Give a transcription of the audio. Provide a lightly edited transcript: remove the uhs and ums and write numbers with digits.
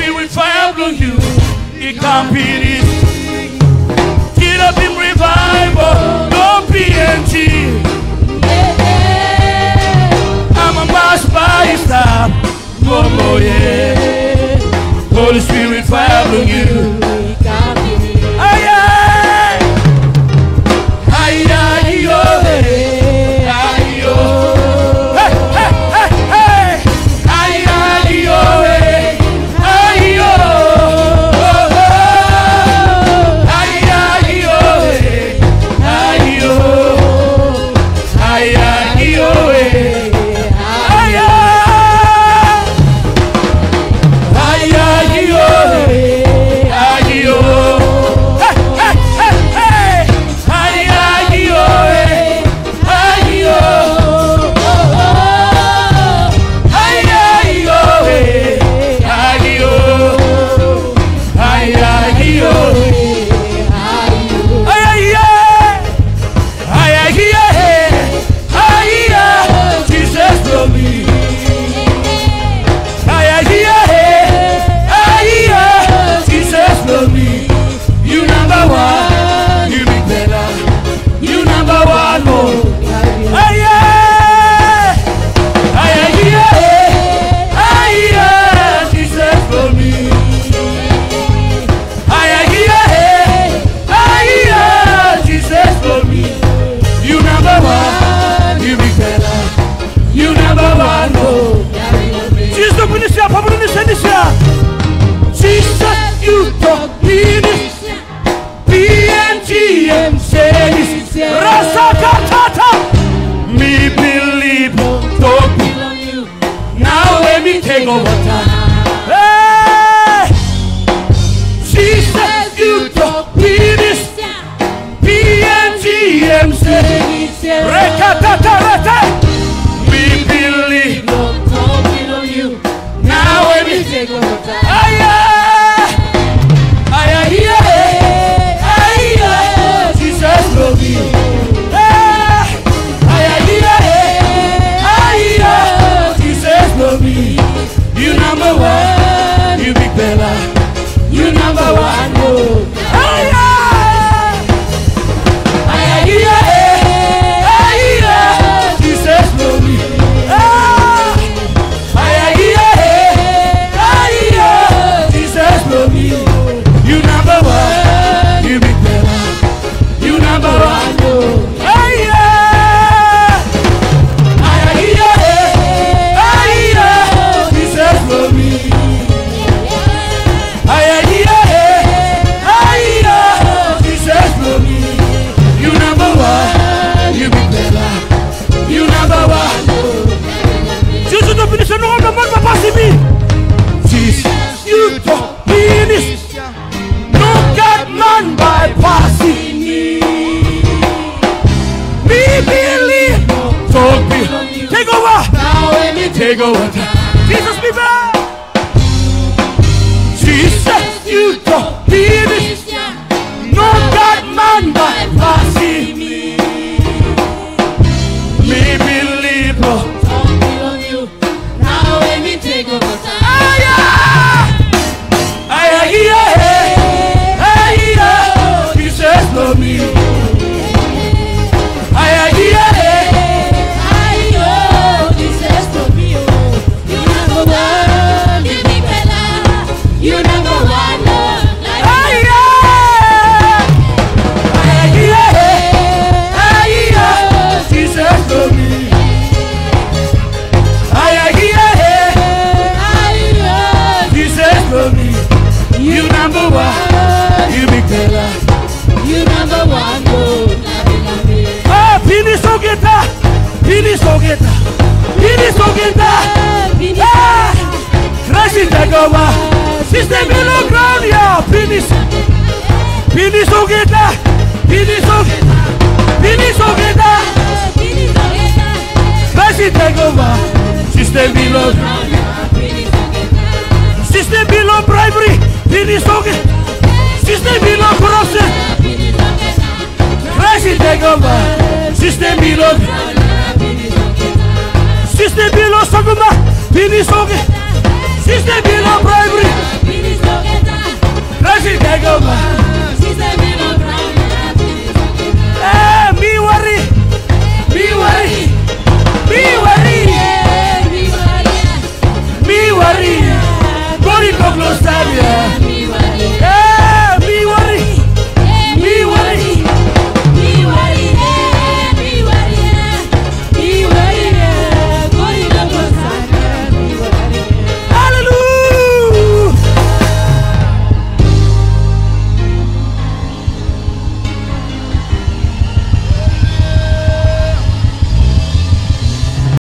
Spirit fire blow you. It can't be this. Get up in revival. No PNG. I'm a mass by stop. No more, yeah. Holy Spirit fire blow you. Jesus, you talk PNG and say Rasakatata. Me believe, don't believe. Now let me take over time. Hey! Jesus, you talk PNG and say Rekatata. Me believe, don't believe. Now let me take over time. Jesus love me. Jesus love me. You number one. You big Bella. You number one. Jesus love me. Jesus love me. You number one. You big Bella. You number one. Jesus love me. Jesus love me. You number one. You big Bella. You number one. Jesus don't finish no one man passing me. Jesus, you don't finish. No God man bypassing me. Me believe. Talk me. Take over. Now let me take over. Jesus be back. Jesus, you don't finish. No God man bypassing me. Me believe. Talk me on you. Now let me take over. Jesus love me. Jesus love me. You number one. You big Bella. You number one. Jesus love me. Jesus love me. You number one. You big Bella. You number one. Ah, finish so get that. Finish so get that. Finish so get that. Ah, crash it take over. System below ground, yeah. Finish. Finish so get that. Finish so get that. Finish so get that. Crash it take over. System below ground. System below bribery. Finish so get. System below corruption. Crash it take over. System below. System below Saguma. Finish so get. System below bribery.